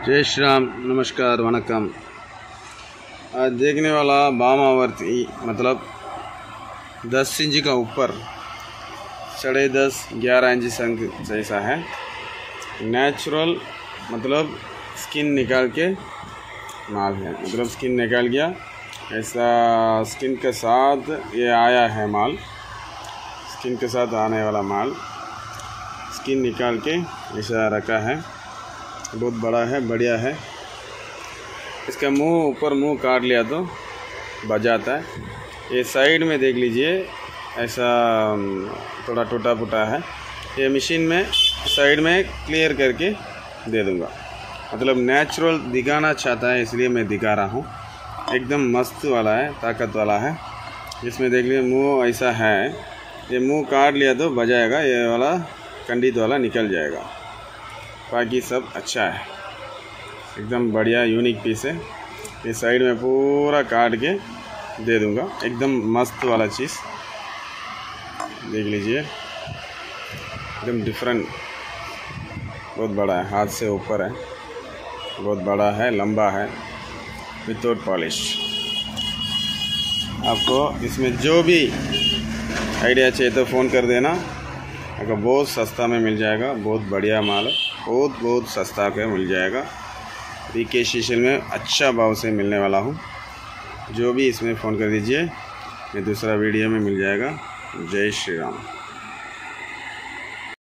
जय श्री राम, नमस्कार, वणक्कम। आज देखने वाला बामावर्ती मतलब 10 इंच का ऊपर 10.5-11 इंच संग जैसा है। नेचुरल मतलब स्किन निकाल के माल है, मतलब स्किन निकाल गया ऐसा। स्किन के साथ ये आया है माल, स्किन के साथ आने वाला माल स्किन निकाल के ऐसा रखा है। बहुत बड़ा है, बढ़िया है। इसका मुंह ऊपर मुंह काट लिया तो बजाता है। ये साइड में देख लीजिए, ऐसा थोड़ा टूटा फूटा है। ये मशीन में साइड में क्लियर करके दे दूंगा। मतलब नेचुरल दिखाना चाहता है, इसलिए मैं दिखा रहा हूँ। एकदम मस्त वाला है, ताकत वाला है। इसमें देख लीजिए मुंह ऐसा है, ये मुंह काट लिया तो बजाएगा, ये वाला कंडीत वाला निकल जाएगा। बाकी सब अच्छा है, एकदम बढ़िया यूनिक पीस है। ये साइड में पूरा काट के दे दूंगा, एकदम मस्त वाला चीज़। देख लीजिए, एकदम डिफरेंट, बहुत बड़ा है, हाथ से ऊपर है, बहुत बड़ा है, लंबा है, विदाउट पॉलिश। आपको इसमें जो भी आइडिया चाहिए तो फ़ोन कर देना। अगर बहुत सस्ता में मिल जाएगा, बहुत बढ़िया माल है, बहुत सस्ता के मिल जाएगा। बीके शीशल में अच्छा भाव से मिलने वाला हूँ। जो भी इसमें फ़ोन कर दीजिए, ये दूसरा वीडियो में मिल जाएगा। जय श्री राम।